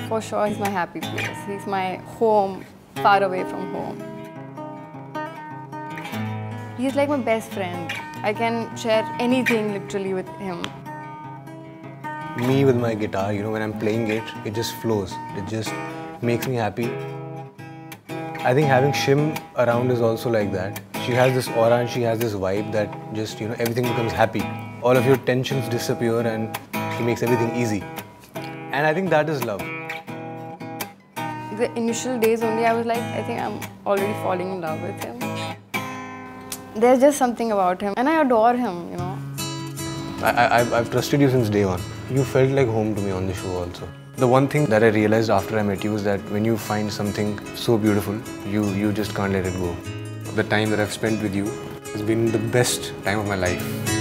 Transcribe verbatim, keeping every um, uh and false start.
For sure, he's my happy place. He's my home, far away from home. He's like my best friend. I can share anything literally with him. Me with my guitar, you know, when I'm playing it, it just flows. It just makes me happy. I think having Shim around is also like that. She has this aura and she has this vibe that just, you know, everything becomes happy. All of your tensions disappear and she makes everything easy. And I think that is love. The initial days only, I was like, I think I'm already falling in love with him. There's just something about him, and I adore him, you know. I, I, I've, I've trusted you since day one. You felt like home to me on the show also. The one thing that I realized after I met you is that when you find something so beautiful, you, you just can't let it go. The time that I've spent with you has been the best time of my life.